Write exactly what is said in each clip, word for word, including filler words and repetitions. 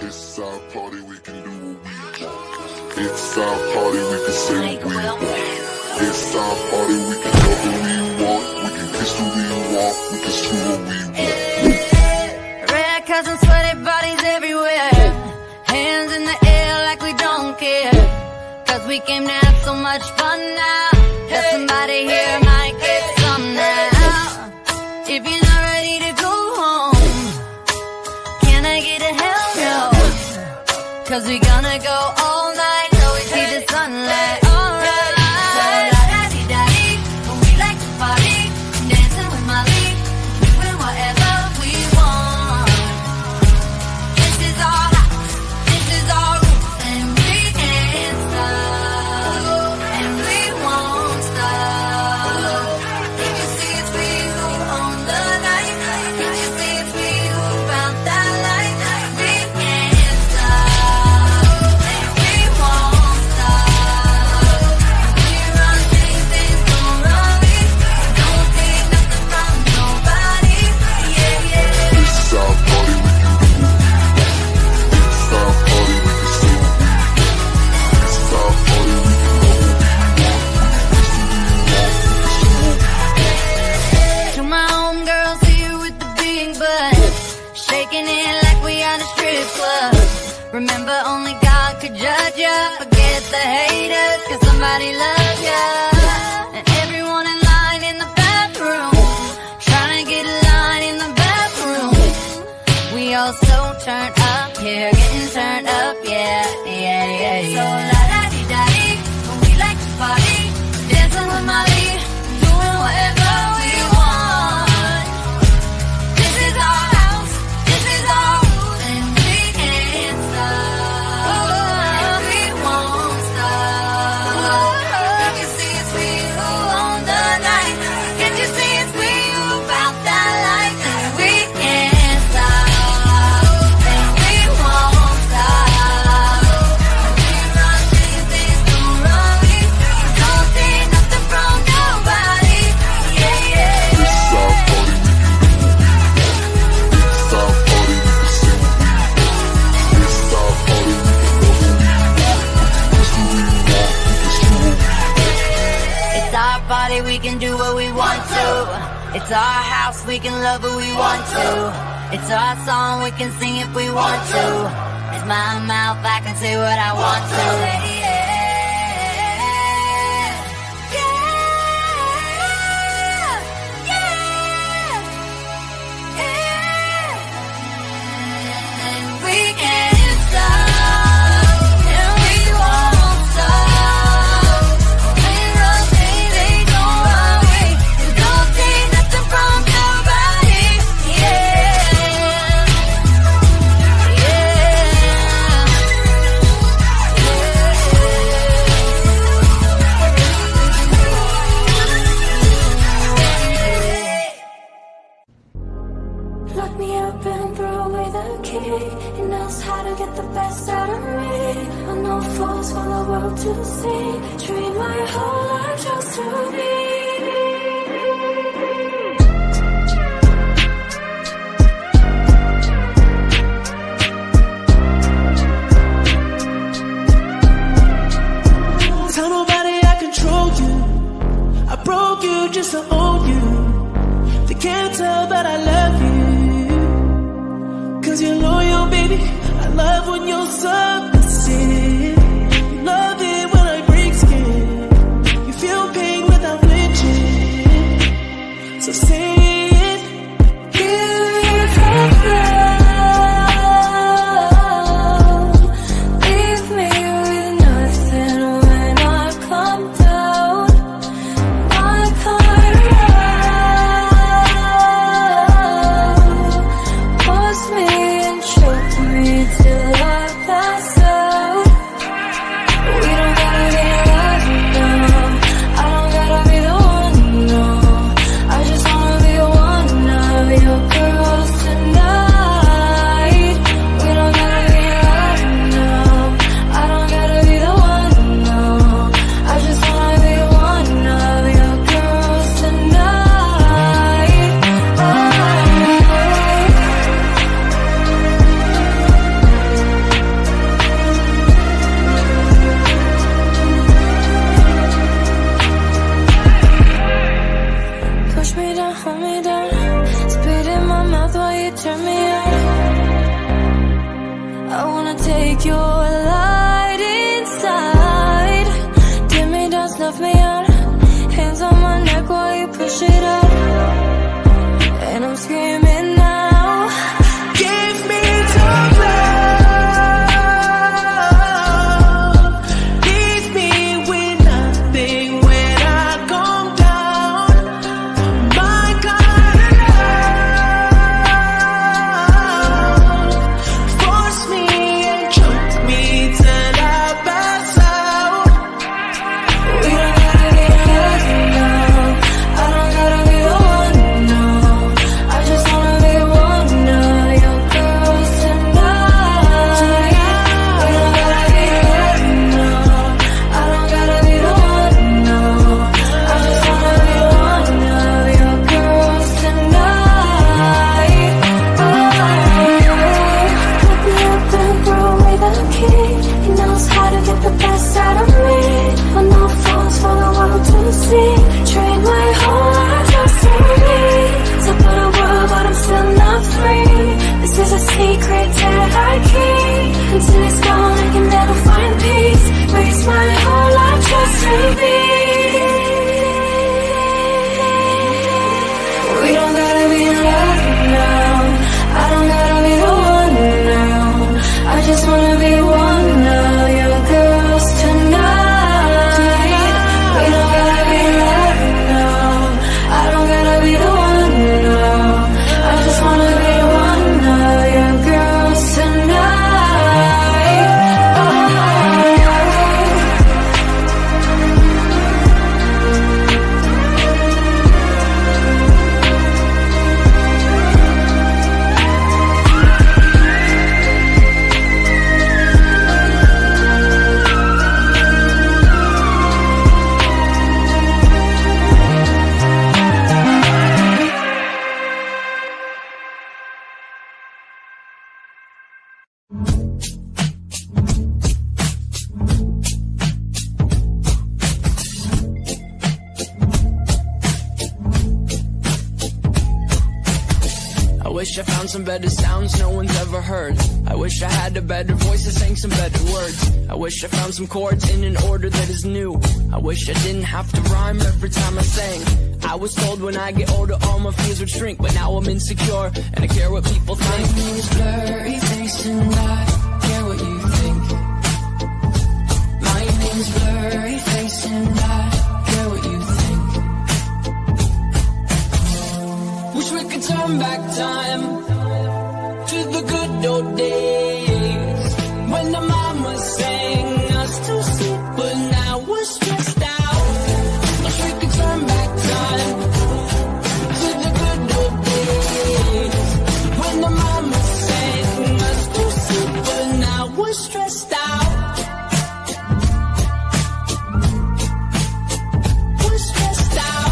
It's our party, we can do what we want. It's our party, we can say what we want. It's our party, we can love what we want. We can kiss who we want, we can screw what we want. Red cousins, sweaty bodies everywhere. Hands in the air like we don't care. Cause we came to have so much fun now. That somebody here might get some now. If you're not ready to go home, can I get a hell no? Cause we gonna go all night till we see the sunlight. Alright. So la-da-dee-da-dee, we like to party, dancing with Miley, doing whatever we want. This is our house, this is our rules, and we can't stop, and we won't stop. Can you see it's we who own the night? Can you see it's we who found that light? We can't stop, and we won't stop. We run things, things don't run me. Don't take nothing from nobody. Yeah, yeah. This is our party, we can do what we want. It's our party, we can say what we want. This is our party, we can love what we want. We can kiss who we want, we can screw what we want. To my homegirls here with the big butt, shaking it like we on a strip club. Remember, only God could judge ya. Forget the haters, cause somebody loves ya. And everyone in line in the bathroom, trying to get a line in the bathroom. We all so turned up here, getting turned up, yeah, yeah, yeah, yeah. So la-da-dee-da-dee, we like to party, dancing with Miley, doing whatever we want. This is our house, this is our rules, and we can't stop, and we won't stop. Can you see it's we who own the night? Can you see it's we who found that light? We can't stop, and we won't stop. We run things, things don't run me. Don't take nothing from nobody. Yeah, yeah. This is our party, we can do what we want. It's our party, we can say what we want. It's our party, we can love what we want. We can kiss who we want, we can screw what we want. It's our party, we can do what we want to. It's our house, we can love who we want to. It's our song, we can sing if we want to. It's my mouth, I can say what I want to. Yeah, yeah, yeah, yeah. And we can't stop, and we won't stop. We run things, they don't run me. You don't take nothing from nobody. Yeah, yeah. Lock me up and throw away the key. He knows how to get the best out of me. I know fools for the world to see. Treat my whole life just to be. Tell nobody I control you. I broke you just to own you. They can't tell that I love you, cause you're loyal, baby. I love when you're submissive. You love it when I break skin. You feel pain without flinching. push it up, and I'm screaming now. Give me some love. Leave me with nothing when I come down. My kind of love. Force me and choke me till I pass out. We don't gotta be alone now. I don't gotta be the one, no. I just wanna be one of your girls tonight. We don't gotta be alone now. I don't gotta be the one, no. I just wanna be one of your girls tonight. Oh, pick me up and throw away the key. He knows how to get the best out of me. But no phones for the world to see. Trade my whole life just to me. Top of the world, but I'm still not free. This is a secret that I keep. Until it's gone, I can never find peace. Waste my whole life just to be. We don't gotta be in love now. I don't gotta be the one now. I just wanna be one of your girls tonight. We don't gotta be in love now. I don't gotta be the one now. I just wanna be one of your girls tonight. Oh. I wish I found some better sounds no one's ever heard. I wish I had a better voice that sang some better words. I wish I found some chords in an order that is new. I wish I didn't have to rhyme every time I sang. I was told when I get older all my fears would shrink, but now I'm insecure and I care what people think. My name's blurry face and I care what you think. My name's blurry face and I care what you think. Wish we could turn back time to the good old days when the mama sang us to sleep, but now we're stressed out. Wish we could turn back time to the good old days when the mama sang us to sleep, but now we're stressed out. We're stressed out.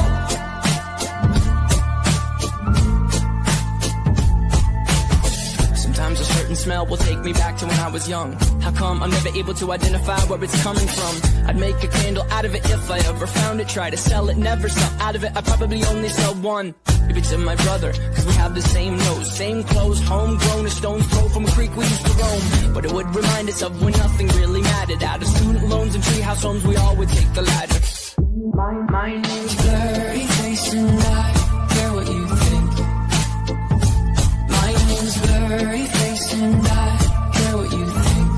Sometimes a certain smell will take me back to when I was young. How come I'm never able to identify where it's coming from? I'd make a candle out of it if I ever found it. Try to sell it, never sell out of it. I probably only sell one. Maybe to my brother, cause we have the same nose, same clothes, homegrown, a stone's throw from a creek we used to roam. But it would remind us of when nothing really mattered. Out of student loans and treehouse homes, we all would take the ladder. My, my name's blurry face and I care what you think. My name's blurry face and I care what you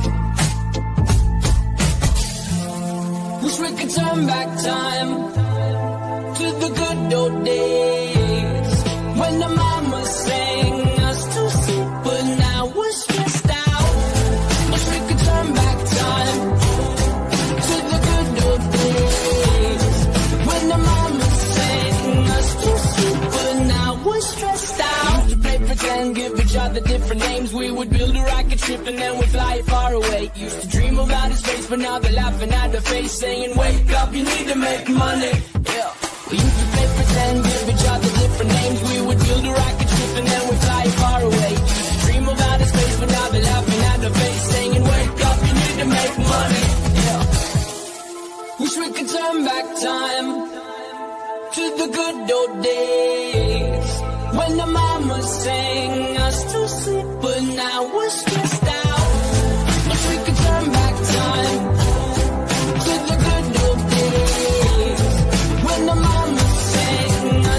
think. Wish we could turn back time to the good old days when the mama sang us to sleep, but now we're stressed out. Wish we could turn back time to the good old days when the mama sang us to sleep, but now we're stressed out. Used to play pretend, give each other different names. We would build a rocket ship and then we'd fly far away. Used to dream of outer space, but now they're laughing at the face, saying, wake up, you need to make money. Yeah. We used to play pretend, give each other different names. We would build a rocket ship and then we'd fly far away. Used to dream of outer space, but now they're laughing at the face, saying, wake up, you need to make money. Yeah. Wish we could turn back time to the good old days when the mama sang us to sleep, but now we're stressed out. Wish we could turn back time to the good old days when the mama sang us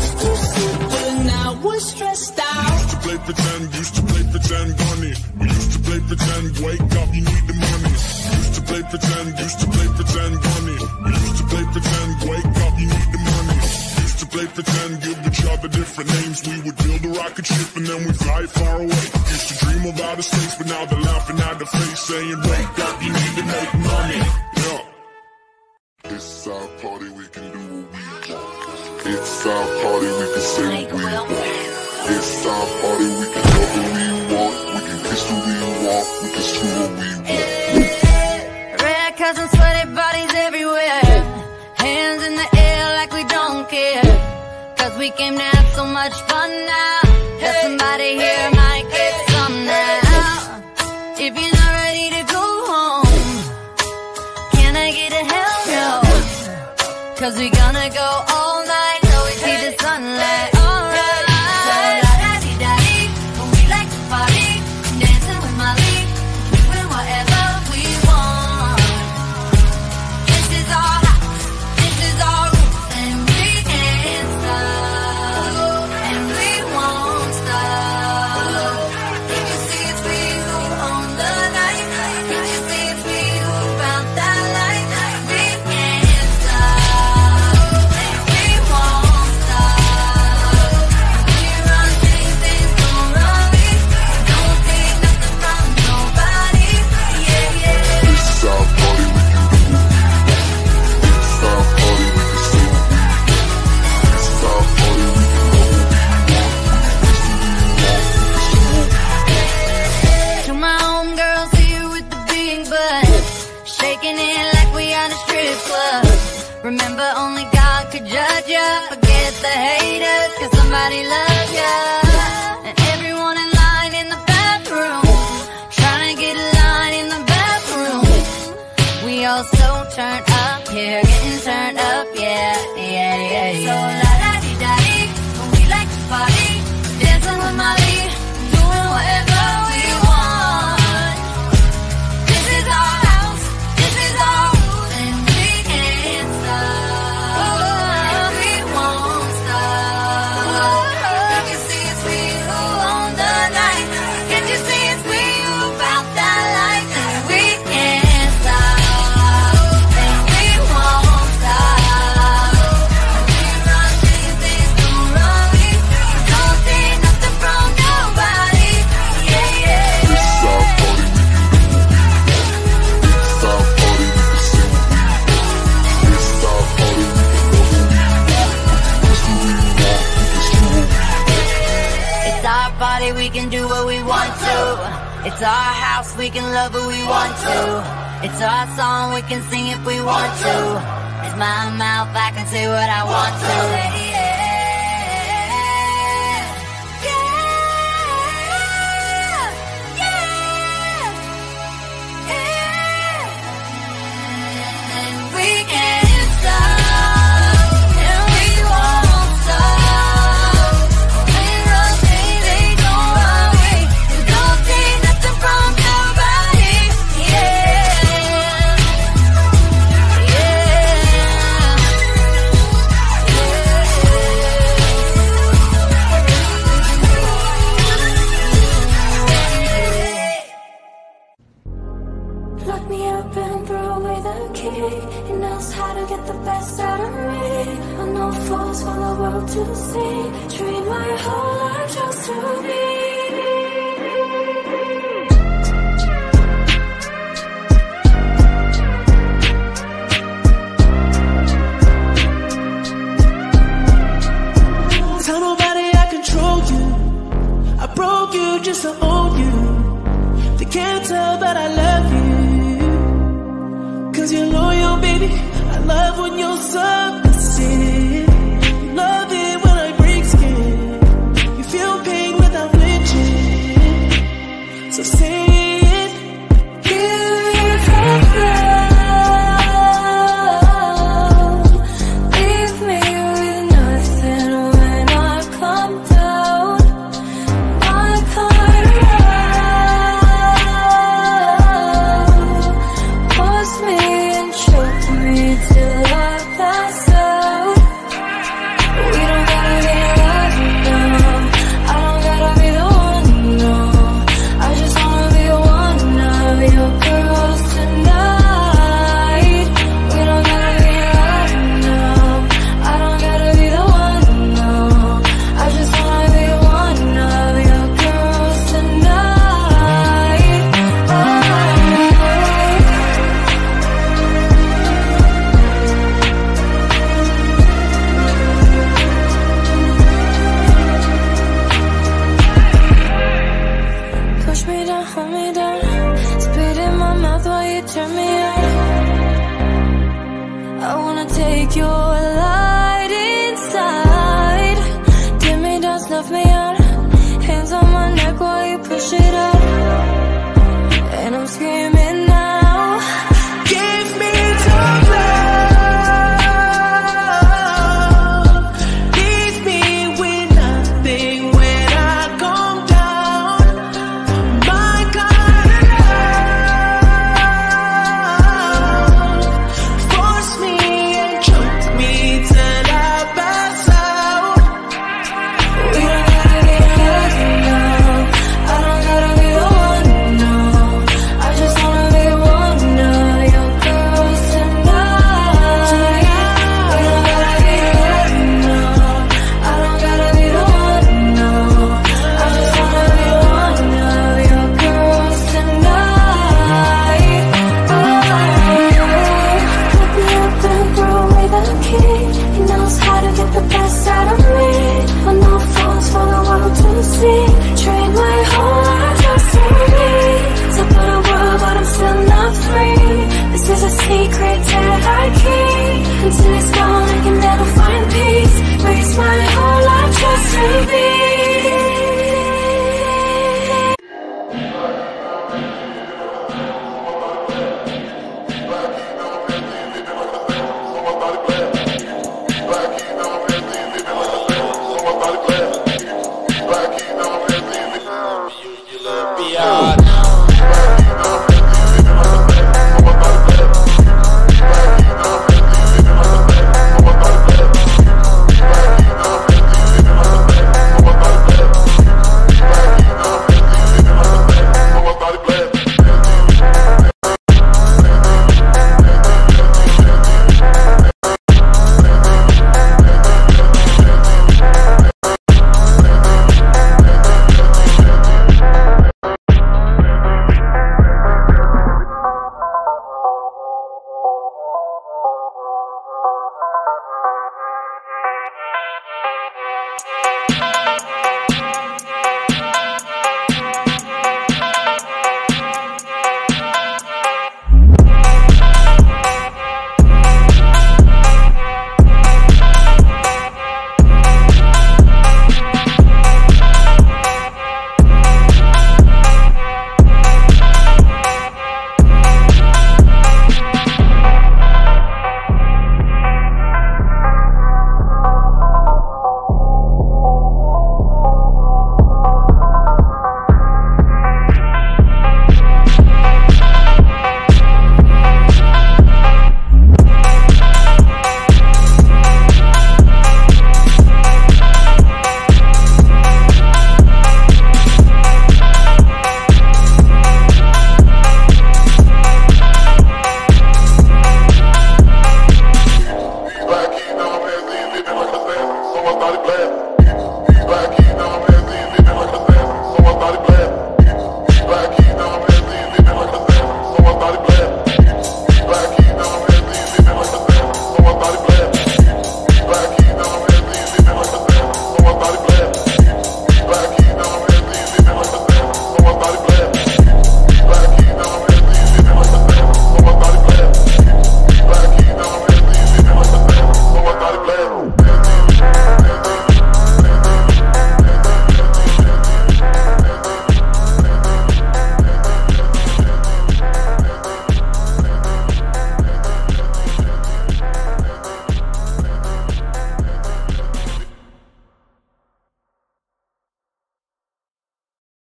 pretend, wake up, you need the money. Used to play pretend, used to play pretend, money. We used to play pretend, wake up, you need the money. Used to play pretend, give each other different names. We would build a rocket ship and then we'd fly far away. Used to dream of outer space, but now they're laughing at the face, saying, wake up, you need to make money. Yeah. It's our party, we can do what we want. It's our party, we can say what we want. It's our party, we can love what we want. We can kiss who we want, we can screw what we want. Red cousins, sweaty bodies everywhere. Hands in the air like we don't care. Cause we came to have so much fun now. That somebody here might get some now. If you're not ready to go home, can I get a hell no? Cause we gonna go all night till we see the sunlight. Alright. So la-da-dee-da-dee, we like to party, dancing with Miley, doing whatever we want. This is our house, this is our roots, and we can't stop, and we won't stop. Can you see it's we who own the night? Can you see it's we who found that light? We can't stop, and we won't stop. We run things, things don't run me. Don't take nothing from nobody. Yeah, yeah. It's our party, we can do what we want. It's our party, we can say what we want. It's our party, we can love what we want. We can kiss who we want, we can screw what we want. To my homegirls here with the big butt, shaking it like we on a strip club. Remember, only God could judge ya. Forget the haters, cause somebody loves ya. And everyone in line in the bathroom, trying to get a line in the bathroom. We all so turned up here, getting turned up, yeah, yeah, yeah, yeah. So la-da-dee-da-dee, we like to party, dancing with Miley, doing whatever we want. This is our house, this is our roots, and we can't stop, and we won't stop. Can you see it's we who own the night? Can you see it's we who found that light? We can't stop, and we won't stop. We run things, things don't run me. Don't take nothing from nobody. Yeah, yeah. It's our party, we can do what we want. It's our party, we can say what we want. It's our party, we can love what we want. We can kiss who we want, we can screw what we want. It's our party, we can do what we want to. It's our house, we can love who we want to. It's our song, we can sing if we want to. It's my mouth, I can say what I want to. Yeah, yeah, yeah, yeah. And we can't stop, and we won't stop. We run things, they don't run me. You don't take nothing from nobody. Yeah, Lock me up and throw away the key. He knows how to get the best out of me. I know fools for the world to see. Treat my whole life just to be. Tell nobody I control you. I broke you just to own you. They can't tell that I love you. Cause you're loyal, baby. I love when you're submissive. Love it when I break skin. You feel pain without flinching. while you turn me on. I wanna take your light inside. Dim me down, snuff me out. Hands on my neck while you push it out.